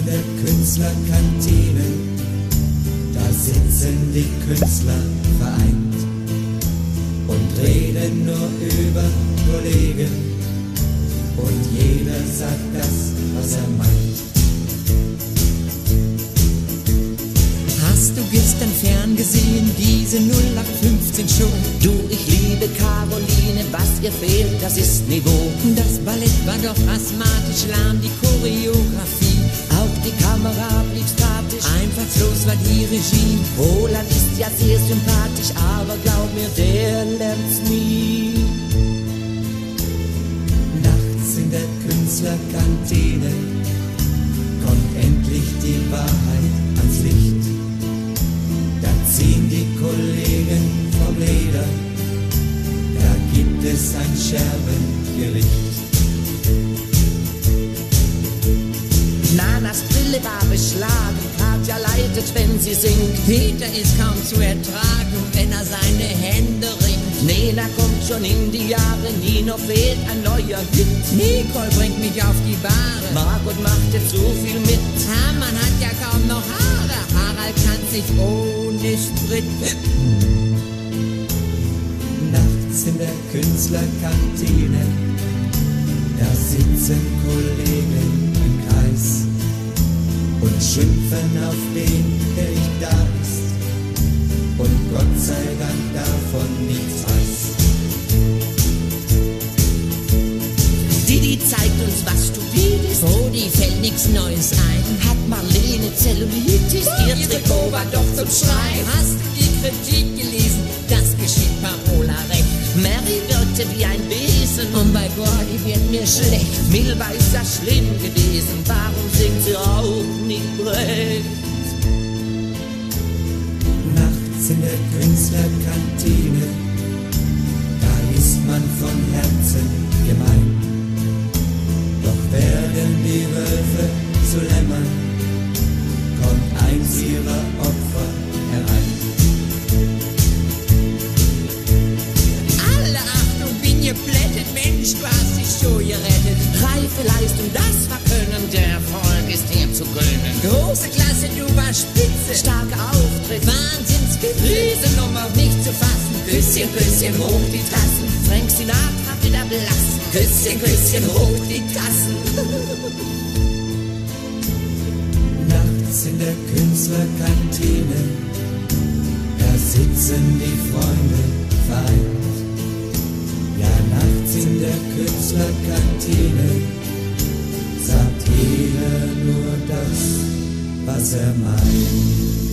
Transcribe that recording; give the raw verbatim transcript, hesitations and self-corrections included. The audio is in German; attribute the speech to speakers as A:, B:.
A: in der Künstlerkantine, da sitzen die Künstler vereint und reden nur über Kollegen und jeder sagt das, was er meint.
B: Hast du gestern ferngesehen, diese null acht fünfzehn Show?
C: Du, ich liebe Caroline, was ihr fehlt, das ist Niveau.
B: Das Ballett war doch asthmatisch lahm, die Choreografie.
C: Auch die Kamera blieb statisch,
B: einfallslos war die Regie.
C: Roland ist ja sehr sympathisch, aber glaub mir, der lernt's nie.
A: Nachts in der Künstlerkantine kommt endlich die Wahrheit ans Licht. Da ziehen die Kollegen vom Leder, da gibt es ein Scherbengericht.
C: Nanas Brille war beschlagen, Katja leidet, wenn sie singt.
B: Peter ist kaum zu ertragen, wenn er seine Hände ringt.
C: Nena kommt schon in die Jahre, Nino fehlt ein neuer Hit.
B: Nicole bringt mich auf die Bahre,
C: Margot machte zu viel mit.
B: Hermann hat ja kaum noch Haare, Harald kann sich ohne Sprit.
A: Nachts in der Künstlerkantine, da sitzen Kollegen im Kreis und schimpfen auf den, der nicht da ist und Gott sei Dank davon nichts weiß.
C: Didi zeigt uns, was stupid ist.
B: Oh, die fällt nix Neues ein.
C: Hat Marlene Zellulitis, ihr Trikot war doch zum Schreien.
B: Hast du die Kritik gelesen? Das geschieht Parola recht.
C: Mary wirkte wie ein Besen
B: und bei Gordy wird mir schlecht.
C: Milva ist ja schlimm gewesen, warum singt sie auch nicht Brecht?
A: Nachts in der Künstlerkantine, da ist man von Herzen gemein. Doch werden die Wölfe zu Lämmern, kommt eins ihrer Opfer herein.
B: Alle Achtung, bin geplättet, Mensch, du hast die Show gerettet.
C: Reife Leistung, das war Können, der Erfolg ist dir zu gönnen.
B: Große Klasse, du warst spitze.
C: Starker Auftritt,
B: Wahnsinnsfit, Riesennummer, nicht zu fassen.
C: Küsschen, Küsschen, hoch die Tassen. Frank Sinatra wieder blassen. Küsschen, Küsschen, hoch die Tassen.
A: Nachts in der Künstlerkantine, da sitzen die Freunde vereint. Ja, nachts in der Künstlerkantine sagt jeder nur das, was er meint.